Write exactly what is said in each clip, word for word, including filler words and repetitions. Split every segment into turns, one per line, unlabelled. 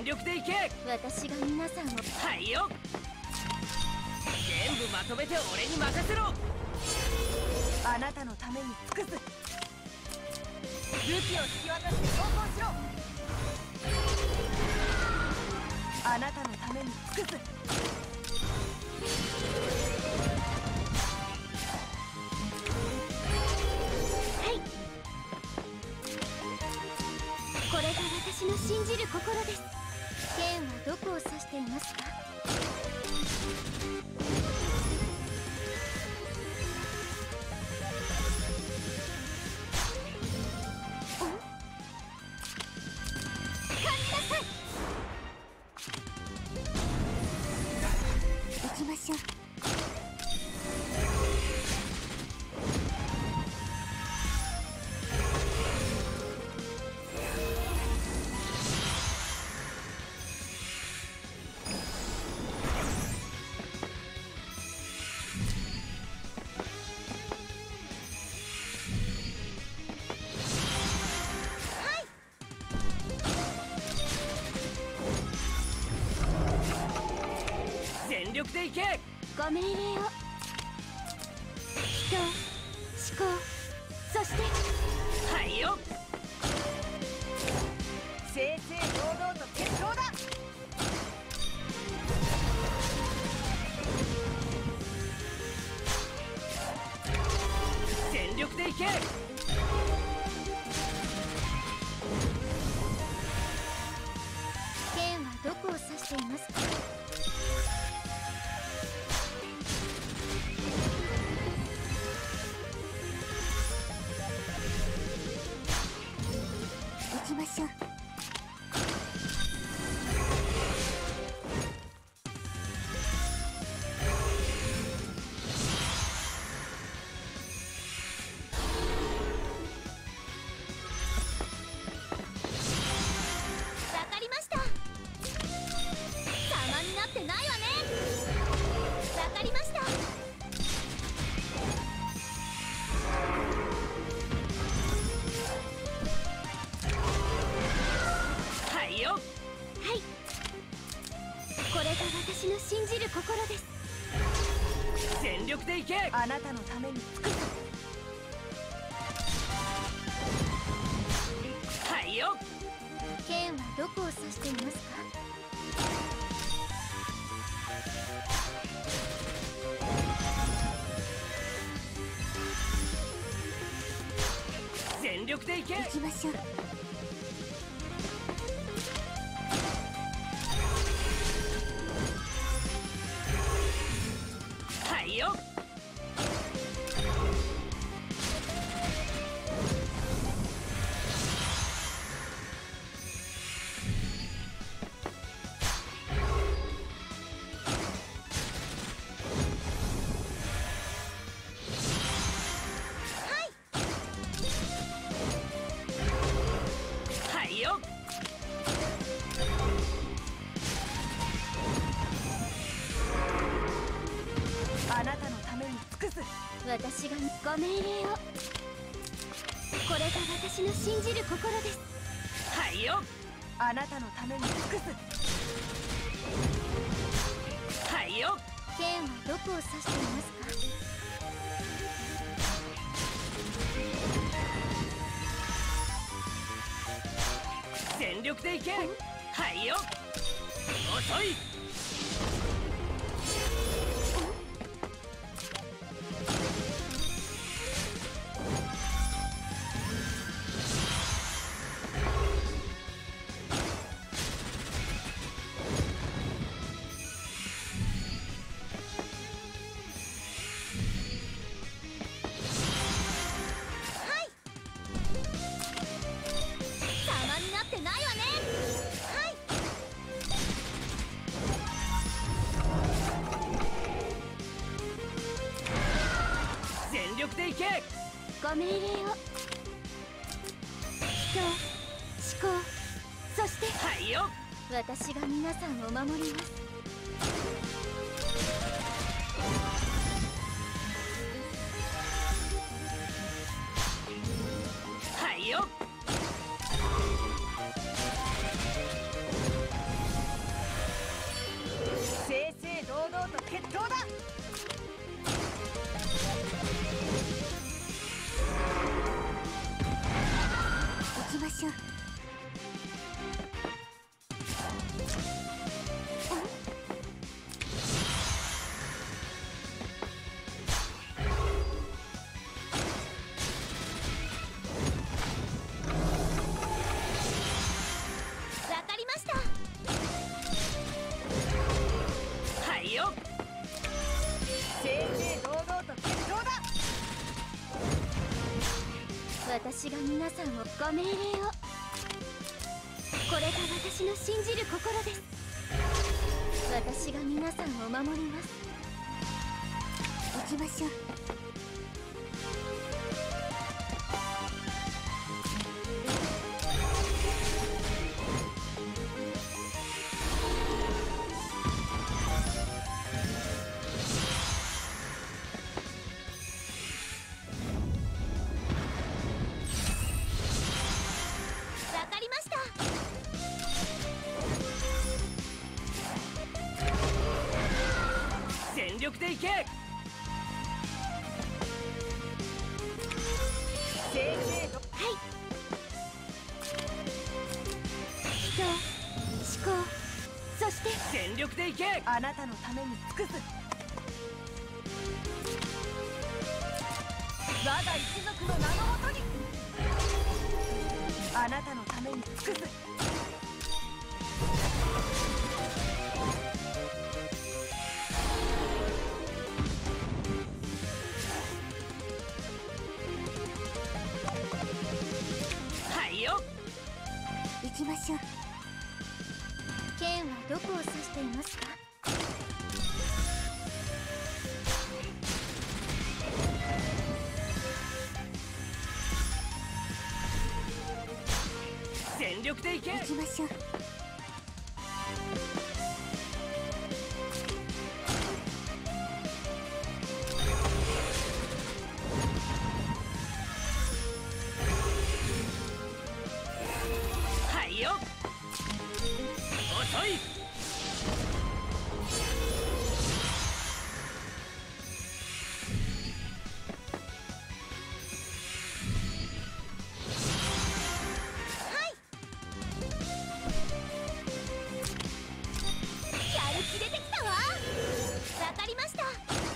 力でいけ。
私が皆さんを。
はいよ。全部まとめて俺に任せろ。
あなたのために尽くす。武器を引き渡して投降しろ。あなたのために尽くす。
はい、これが私の信じる心です。剣はどこを指していますか？行きましょう。
全力でいけ。
ご命令を。人、思考、そして
はいよ。
正々堂々と決闘だ。
全力でいけ。
剣はどこを指していますか？行きましょう。わかりました。様になってないわね。わかりました。
はいよ。
はい、これが私の信じる心です。
全力でいけ。
あなたのために尽くす。
はいよ。
剣はどこを指していますか？
全力でいけ。
行きましょう。
はいよ。はいよ。
あなたのために尽くす。
私がご命令を。これが私の信じる心です。
はいよ。
あなたのために尽くす。
はいよ。
剣はどこを指していますか？
全力でいけ。はいよ。遅い。
様になってないわね。はい、
全力でいけ。
ご命令を。人、思考、そして
はいよ。
私が皆さんを守ります。
はいよ。
々と決闘だ。
行きましょう。わかりました。
はいよ。
正々堂々と決闘だ。
私が皆さんをご命令を。これが私の信じる心です。私が皆さんを守ります。行きましょう。わかりました。
全力でいけ。
正々堂
はい。人、思考、そして
全力でいけ。
あなたのために尽くす。我が一族の名のもとにあなたのために尽くす。
はいよ。
行きましょう。剣はどこを指していますか？
全力でいけ。
行きましょう。
はいよ。遅い。
やる気出てきたわ。わかりました。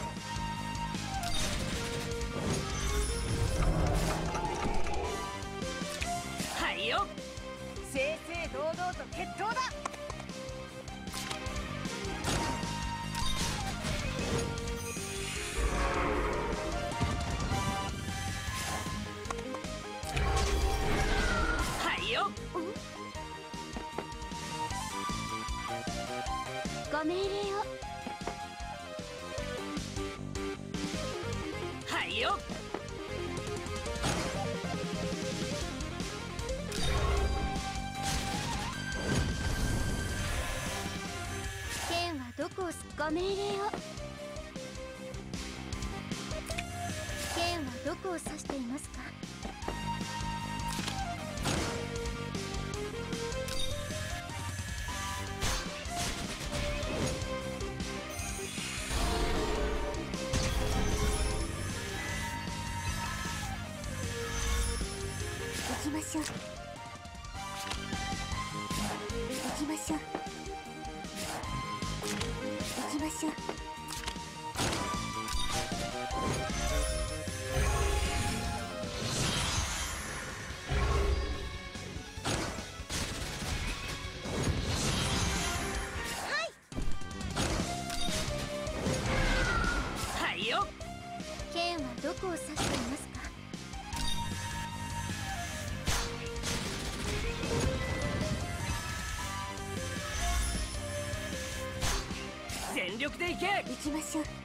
はいよ。
正々堂々と決闘だ。
はいよ。
ご命令を。
はいよ。
剣はどこをすご命令を。剣はどこを指していますか？行きましょう。行きましょう。行きましょう。
はいよ。
剣はどこを指していますか？
全力でいけ。
行きましょう。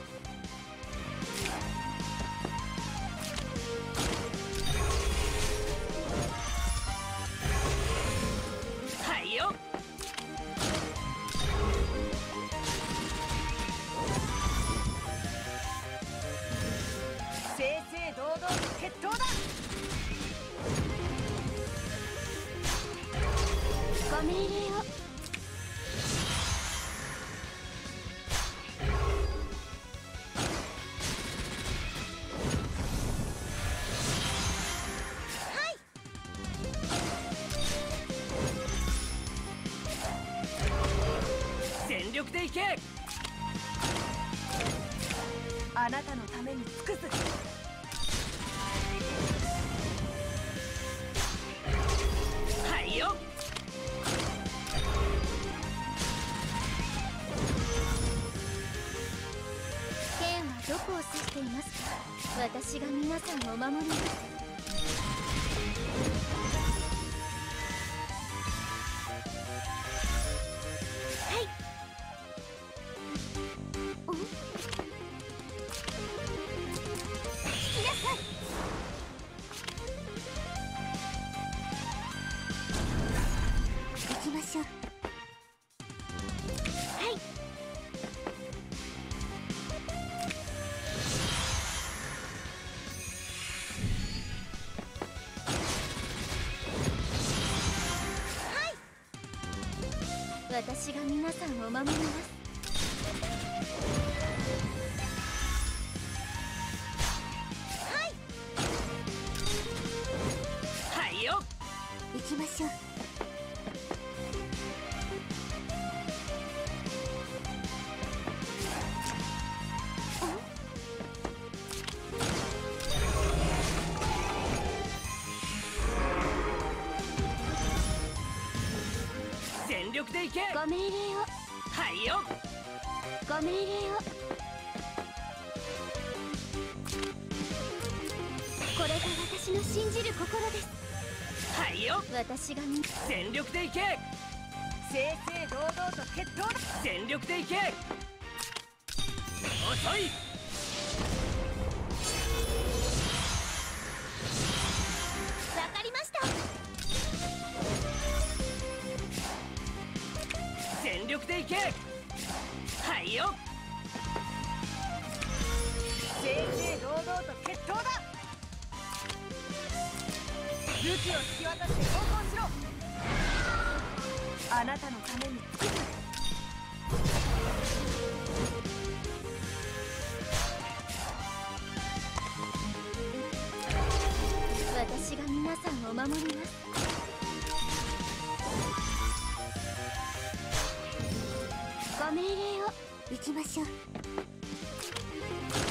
はいよ。
正々堂々と決闘だ。
ご命令を。
あなたのために尽くす。
はいよ。
剣はどこを指していますか？私が皆さんを守ります。はい。お？引きなさい。行きましょう。はい。私が皆さんを守ります。はい。
はいよ。
行きましょう。
全力でいけ。
ご命令を。
はいよ。
ご命令を。これが私の信じる心です。
はいよ。
私がみ
全力でいけ。
正々堂々と決闘だ。
全力でいけ。遅い。
わかりました。
全力でいけ。はいよ。
正々堂々と決闘だ。武器を引き渡して投降しろ。あなたのために尽くす。
私が皆さんを守ります。ご命令を。行きましょう。